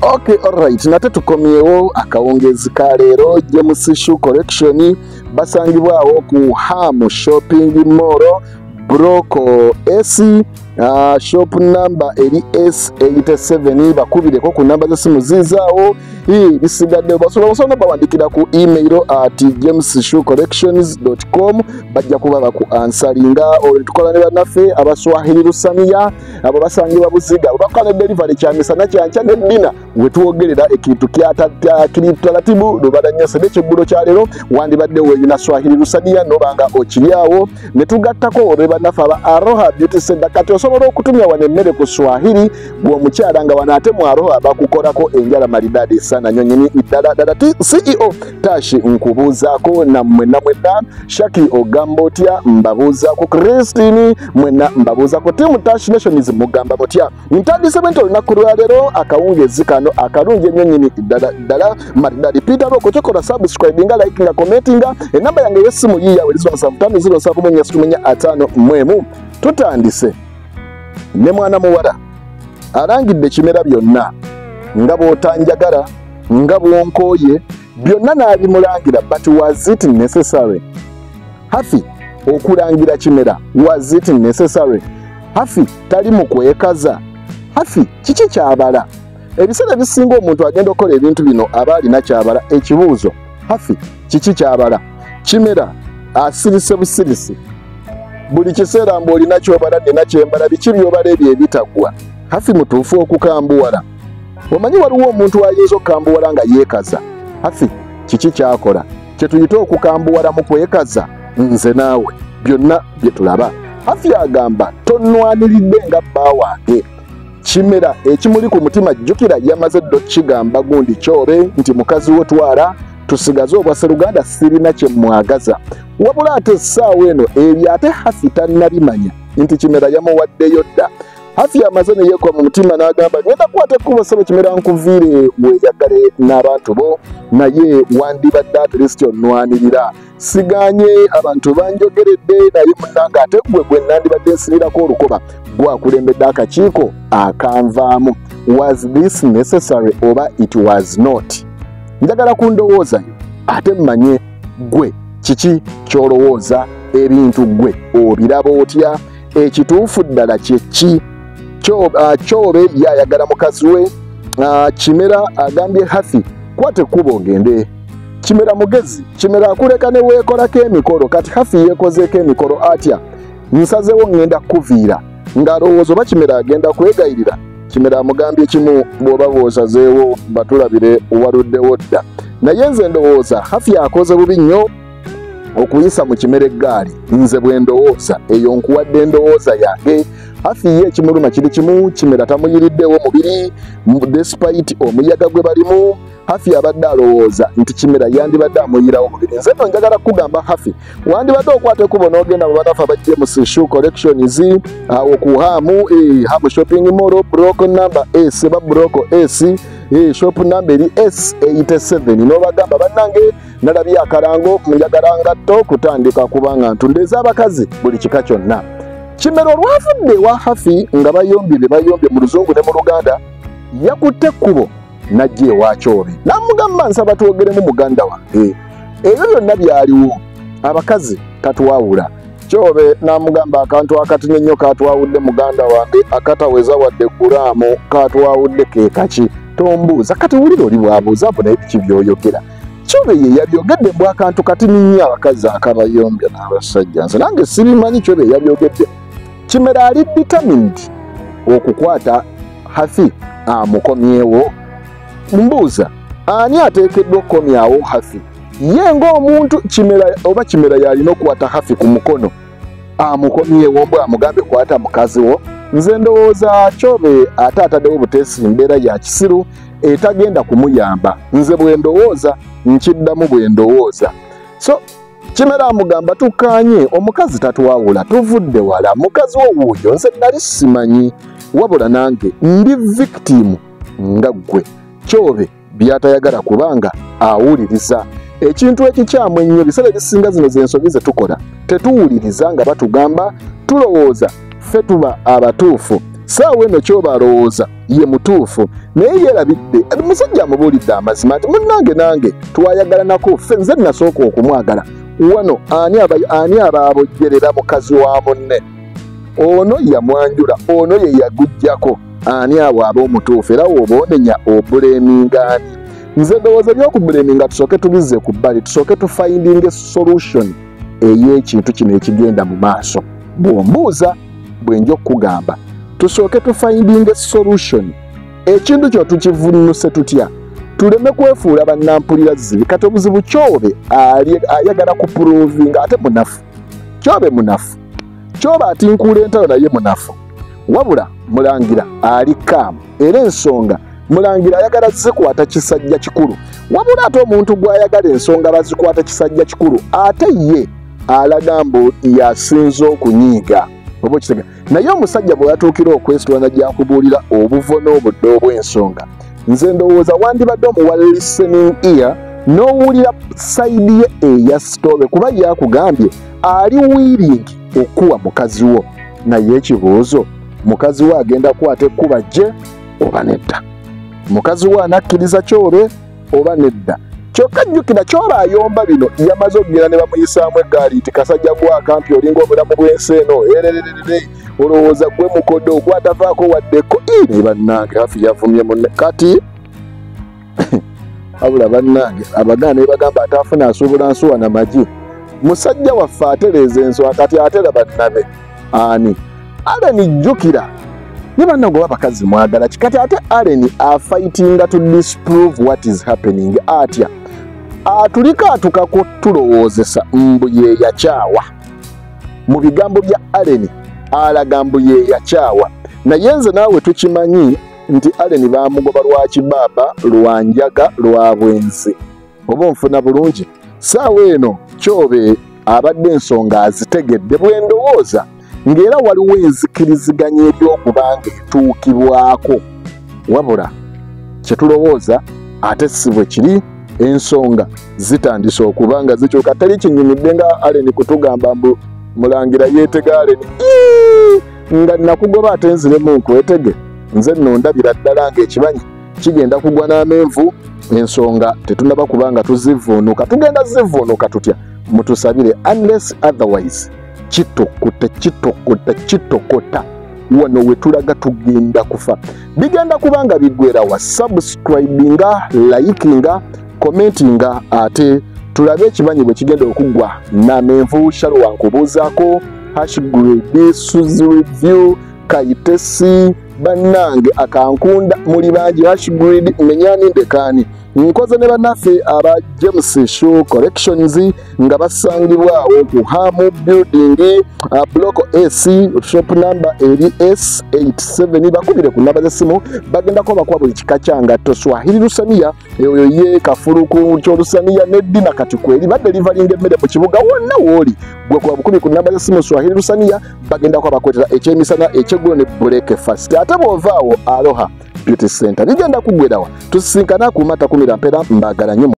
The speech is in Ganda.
Okay, alright. Nate tukomyewo akawungezi ka leero James Shoe Collection basangibwawo ku Hamu Shopping Mall Broko S shop number eri S87 bakubireko ku namba z'essimu zizaawo bisigadde basobola bawandikira ku email at jamesshoecollections.com bajja kuba baku ansaringa tukola ne bannaffe abaswahili Lusamiya abo basangibwa Buziga bakola delivery kyamisana kyancha ne dina wetuwogerera ekintu kiri taratibu lubadanya sedeche bulo kya leero wandibadde weeyina Swahili Lusamiya nobanga okiryawo ne tugattako oleba bannaffe aba Aroha Beauty Center kati osobola okutumya wane emmere ku Swahili bw'omukyala nga wanaate mu Aroha bakukolako enjala malidadi sana nyonyini ddala CEO Tashi nkubuuzaako na mwenna Shaki ogamba otya mbabuuzaako Christine mwenna mbabuuzaako timu Tashi Nations mugamba mutya ntandise bwento olunaku lwa leero akawungezi kano akalungi ennyonyini ddala malidadi Peter Boko kyokola subscribe nga like nga commenting enamba yange y'essimu yiya welizwa 0707 tutandise ne mwana muwala arangidde kimera byonna nga bw'otanjagala nga bw'onkooye byonna n'abimulangira but was it necessary? Hafi okulangira kimera was it necessary? Hafi tali mu kwekaza. Hafi kiki kyabala? Ebiseera bisinga omuntu agenda okola ebintu bino aba alina kyabala. Ekibuuzo hafi kiki kyabala? Kimera asirise busirisi buli kiseera mb'olina kyobala nina kyembala biki byobala ebyo ebitagwa. Hafi mutuufu okukambuwala. Omanyi waliwo omuntu ayinza okukambuwala nga yeekaza. Hafi kiki kyakola? Kye tuyita okukambuwala mu kwekaza nze naawe byonna bye tulaba. Hafi agamba tonnwaniridde nga bba wange. Kimera ekimuli ku mutima jjukira yamaze ddo kigamba gundi kyobe nti mukazi wo twala tusigaze obwa Sseruganda sirina kye mwagaza. Wabula ate essaawa eno ebyo ate Hafi tannabimanya nti Kimera yamuwaddeyo dda. Hafi amaze ne yeekwa mu mutima n'agamba ngenda kukwata ekkubo ssebo Kimera nkuviire weeyagale n'abantu bo naye wandibadde at least onnwanirira. Siganye abantu banjogeredde naye munnange ate gwe nandibadde nsirirako olukoba gwakulembedde akakiiko akanvaamu. Was this necessary oba it was not? Njagala kundowoozayo ate mmanye gwe kiki kyolowooza ebintu gwe obiraba otya ekituufu ddala kyeki kyobe yayagala mukazi we. Kimera agambye Hafi kwate ekkubo ogende. Kimera mugezi Kimera akuleka ne weekolako emikolo kati Hafi yeekozeeko emikolo atya nsazewo ngenda kuviira ng'alowooza oba Kimera agenda kwegayirira. Kimera amugambye kimu bw'oba bw'osazeewo batulabire waluddewo dda naye nze ndowooza Hafi akoze bubi nnyo okuyisa mu Kimera eggaali. Nze bwe ndowooza eyo nkuwadde endowooza yange. Hafi ye ekimuluma kiri kimu Kimera tamuyiriddewo mubiri despite omuyaga gwe balimu. Hafi abadde alowooza nti Kimera yandibadde amuyirawo mubiri. Nze no njagala kugamba Hafi wandibadde okwata ekkubo n'ogenda mu banafu aba James Shoe Collections awo ku Hamu Hamu Shopping Mall Broko number S ba Broko S shop number eri S87 n'obagamba bannange nalabye akarango njagala ngatto kutandika kubanga ntundeza abakazi buli kika kyonna. Kimera olwavudde wa Hafi nga bayombye mu Luzungu ne mu Luganda yakutte ekkubo najja ewa Kyobe n'amugamba nsaba twogeremu muganda wange. Ebyo byonna byaliwo abakazi katwawula. Kyobe n'amugamba akantu akatini ennyo katwawudde muganda wange akataweza wadde gulaamu katwawudde ke kaki tombuuza kati wulira oli bwabuuza naye biki by'oyogera. Kyobe ye yabyogedde mbw akantu katini nnyo abakazi akabayombya n'abasajja nze nange sibimanyi Kyobe yabyogedde. Kimera ali determined okukwata Hafi amukomyewo. Mbuuza ani ateekeddwa okukomyawo Hafi? Ye ng'omuntu Kimera oba Kimera yalina okukwata Hafi ku mukono amukomyewo mbw amugambe kwata mukazi wo? Nze ndowooza Kyobe ate ataddewo buteesi mbeera ya kisiru etagenda kumuyamba. Nze bwe ndowooza nkiddamu bwe ndowooza. So Kimera amugamba tukkaanye omukazi tatwawula tuvudde wala mukazi wo wuuyo nze nali simanyi wabula nange ndi victim nga ggwe. Kyobe byatayagala kubanga awuliriza ekintu ekikyamu ennyo biseera ebisinga zino z'ensobi ze tukola tetuwuliriza nga batugamba tulowooza ffe tuba abatuufu saawa eno kyoba alowooza ye mutuufu naye yeerabidde musajja amubuulidde amazima nti munnange nange twayagalako ffe nze nasooka okumwagala wano ani abaabojjerera mukazi wa munne ono yamwanjula ono ye yagujjako ani awo aba omutuufu era woba onenya obulemingaani nze ndowooza byokubuleminga tusooke tubizze ku bbali tusooke tufinding a solution ey'ekintu kino ekigenda mu maaso bw'ombuuza bwenja okukugamba tusooke tufinding a solution ekintu kyo tukivunnuse tutya tuleme kwefuula bannampulira zibi kati obuzibu kyobe ayagala kupuruvinga ate munafu kyobe munafu kyoba atinkuula entalo naye munafu wabula mulangira ali kaamu era ensonga mulangira ayagala zikwata kisajja kikulu wabula ate omuntu gw'ayagala ensonga bazikwata kisajja kikulu ate ye alaga mbu yasinza okunyiiga oba okitega naye omusajja bwe yatuukira okwesitulana gy'akubuulira obuvo n'obudde obw'ensonga nze ndowooza wandibadde omuwa listening ear n'owulira sayidi ye eya sitoobe kuba yakugambye ali willing okuwa mukazi wo naye ekibuuzo mukazi we agenda kwata ekkuba gye oba nedda mukazi we anakkiriza kyobe oba nedda kyokka jjukira kyoba ayomba bino yamaze okugera ne bamuyisaamu eggaali nti kasajja gwakampi olinga obulamu bw'ensi eno erererere olowooza gwe mukodo gwatavaako waddeko ne bannange hafi yavumye munne kati abula bannange abaganda ne bagamba ataafuna asuubula nsuwa na magi musajja waffe atereeza enswa kati atera bannabe ani Aleni jjukira ne bannange oba bakazi mwagala kikati ate Aleni afightinga to disprove what is happening atya atulika atukako tulowoozesa mbu ye yakyawa mu bigambo bya Aleni alaga mbu ye yakyawa naye nze naawe tukimanyi nti Aleni baamugoba lwa kibaaba lwa njaga lwa bwenzi oba onfuna bulungi saawa eno kyobe abadde ensonga azitegedde bwendowooza ng'era waliwo enzikiriziganya ebyokubanga etuukibwako wabula kyetulowooza ate si bwe kiri ensonga zitandise okubanga zikyuka tali kinyumidde nga Aleni kutugamba mbu mulangira yeetega Aleni nga nakugoba ate nziremu nkwetege nze nno ndabira ddala ng'ekibanyi kigenda kugwa n'amenvu ensonga tetunaba kubanga tuzivuunuka tugenda zivuunuka tutya mutusabire unless otherwise kitokota wano wetulaga tugenda kufa bigenda kubanga bigwera wa subscribinga likinga commentinga ate tulabe ekibanyi bwe kigenda okugwa n'amenvu shalo wankubuuzaako #grade Suzy review Kayitesi bannange akankunda muli bangi #grade menyani ndekani nkoze ne bannaffe aba James Shoe Collections nga basangibwawo ku Hamu Building block AC shop number eri S87 bakubire ku namba z'essimu bagendako bakuwa buli kika kyanga Swahili Lusaniya eyo ye kafuluku ky'Olusaniya n'eddina kati kweri badde livalinga emmere mu kibuga wonna wooli gwe kuba bukubire ku namba z'essimu Swahili Lusaniya bagendako bakwetera ekyemisana ekyeggulo ne breakfast ate bw'ovaawo Aloha Beauty Center ligenda kugwerawa tusisinkana ku Mata 10 mpera mbagala nnyo.